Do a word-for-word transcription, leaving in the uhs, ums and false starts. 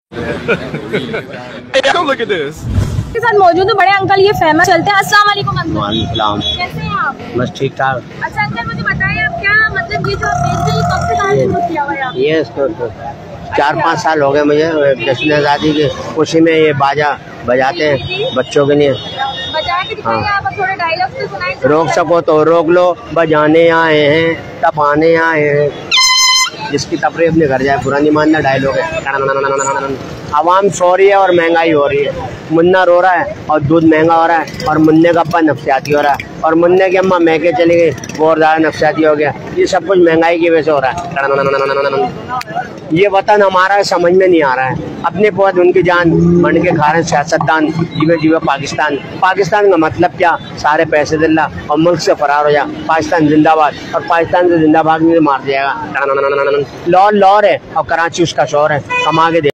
Come look at this. के साथ मौजूद बड़े अंकल, ये फेमस चलते हैं। अस्सलाम वालेकुम अंकल। वालेकुम। कैसे हैं आप? बस ठीक ठाक। अच्छा अंकल, मुझे बताएं आप क्या मतलब ये जो आप बेचते हैं कब से कहाँ शुरू किया हुआ है आपने? ये तो, तो, चार पाँच साल हो गए मुझे जश्न आज़ादी की खुशी में ये बाजा बजाते हैं बच्चों के लिए। बजा के दिखाइए आप, अब थोड़े डायलॉग तो सुनाएं। रोक सको तो रोक लो, बजाने आए हैं तपाने आए हैं। जिसकी तफरी अपने घर जाए, पुरानी मानना डायलॉग है। आवाम सो रही है और महंगाई हो रही है। मुन्ना रो रहा है और दूध महंगा हो रहा है, और मुन्ने का अब्बा नफसियाती हो रहा है, और मुन्ने की अम्मा महके चली गई, वो और ज़्यादा नफसियाती हो गया। ये सब कुछ महंगाई की वजह से हो रहा है। ये वतन हमारा समझ में नहीं आ रहा है। अपने पौध उनकी जान बन के खा रहे हैं सियासतदान, जीवे जीवे पाकिस्तान। पाकिस्तान का मतलब क्या? सारे पैसे दिल्ला और मुल्क से फरार हो जा। पाकिस्तान जिंदाबाद, और पाकिस्तान से जिंदाबाद में मार दिएगा। लाहौर लाहौर है और कराची उसका शोर है। कमा के